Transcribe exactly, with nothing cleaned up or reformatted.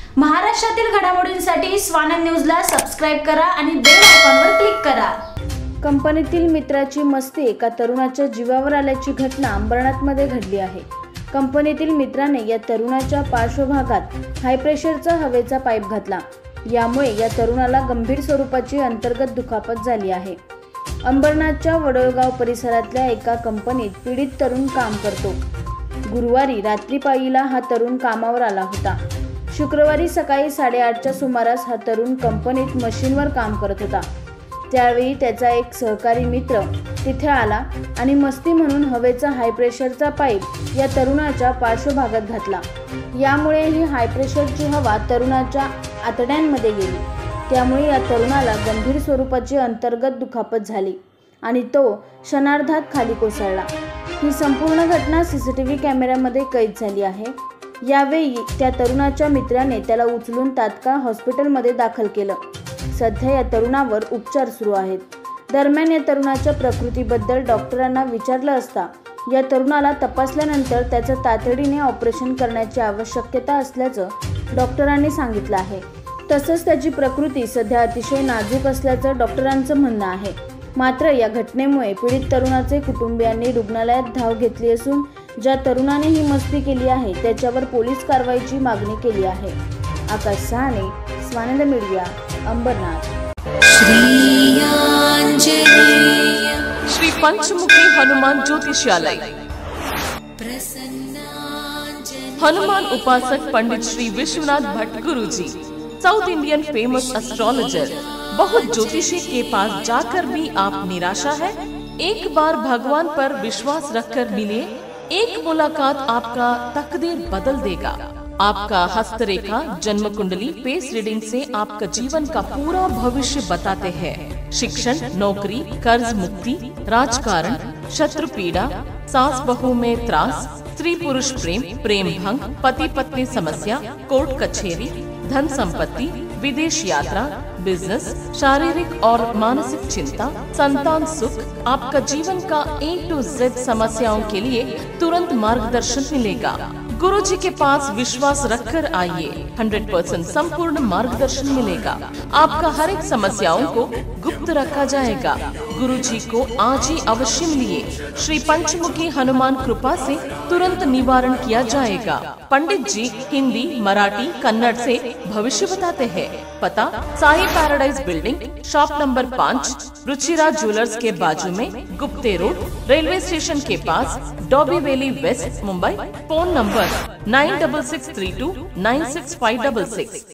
महाराष्ट्रातील घडामोडींसाठी स्वानंद न्यूजला सबस्क्राइब करा आणि बेल आयकॉनवर क्लिक करा। कंपनीतील मित्राची मस्ती एका तरुणाच्या जीवावर आल्याची घटना अंबरनाथमध्ये घडली आहे। कंपनीतील मित्राने या तरुणाच्या पार्श्वभागात हाय प्रेशरचा हवेचा पाईप घातला। यामुळे या तरुणाला गंभीर स्वरूपाची अंतर्गत दुखापत झाली आहे। अंबरनाथच्या वडोळगाव परिसरातल्या एका कंपनीत पीडित तरुण काम करतो। गुरुवारी रात्री पाळीला हा तरुण कामावर आला होता। शुक्रवारी सकाळी साडेआठच्या सुमारास हा तरुण कंपनीत मशीनवर काम करत होता। त्यावेळी त्याचा एक सहकारी मित्र तिथे आला आणि मस्ती म्हणून हवेचा हाय प्रेशरचा पाईप या तरुणाच्या पार्श्वभागात घातला। यामुळे ही हाय प्रेशरची हवा तरुणाच्या आतड्यांमध्ये गेली। त्यामुळे या तरुणाला गंभीर स्वरूपाची अंतर्गत दुखापत झाली आणि तो क्षणार्धात खाली कोसळला। ही संपूर्ण घटना सीसीटीव्ही कॅमेऱ्यामध्ये कैद झाली आहे। यावेळी त्या तरुणाच्या मित्राने त्याला उचलून तात्काळ हॉस्पिटलमध्ये दाखल केलं। सध्या या तरुणावर उपचार सुरू आहेत। दरम्यान या तरुणाच्या प्रकृतीबद्दल डॉक्टरांना विचारलं असता या तरुणाला तपासल्यानंतर त्याचं तातडीने ऑपरेशन करण्याची आवश्यकता असल्याचं डॉक्टरांनी सांगितलं आहे। तसंच त्याची प्रकृती सध्या अतिशय नाजूक असल्याचं डॉक्टरांचं म्हणणं आहे। मात्र या घटनेमुळे पीडित तरुणाचे कुटुंबियांनी रुग्णालयात धाव घेतली असून ज्या तरुणाने ही मस्ती केली आहे त्याच्यावर पोलीस कारवाईची मागणी केली आहे। आकाश सहाने, स्वानंद मीडिया, अंबरनाथ। श्री पंचमुखी हनुमान ज्योतिषालय। हनुमान उपासक पंडित श्री विश्वनाथ भट्ट गुरुजी, साउथ इंडियन फेमस एस्ट्रोलॉजर। बहुत ज्योतिषी के पास जाकर भी आप निराशा है? एक बार भगवान पर विश्वास रखकर मिलिए, एक मुलाकात आपका तकदीर बदल देगा। आपका हस्तरेखा, जन्म कुंडली, फेस रीडिंग से आपका जीवन का पूरा भविष्य बताते हैं। शिक्षण, नौकरी, कर्ज मुक्ति, राजकारण, शत्रु पीड़ा, सास बहू में त्रास, स्त्री पुरुष प्रेम, प्रेम भंग, पति पत्नी समस्या, कोर्ट कचहरी, धन संपत्ति, विदेश यात्रा, बिजनेस, शारीरिक और मानसिक चिंता, संतान सुख, आपका जीवन का ए टू जेड समस्याओं के लिए तुरंत मार्गदर्शन मिलेगा। गुरु जी के पास विश्वास रखकर आइए, हंड्रेड परसेंट संपूर्ण मार्गदर्शन मिलेगा। आपका हर एक समस्याओं को गुप्त रखा जाएगा। गुरु जी को आज ही अवश्य मिलिए। श्री पंचमुखी हनुमान कृपा से तुरंत निवारण किया जाएगा। पंडित जी हिंदी, मराठी, कन्नड़ से भविष्य बताते हैं। पता Sai paradise building, shop number पाँच, रुचिरा ज्वेलर्स के बाजू में, गुप्ते रोड, रेलवे स्टेशन के पास, Dombivli west, Mumbai. Phone number nine double six three two nine six five double six.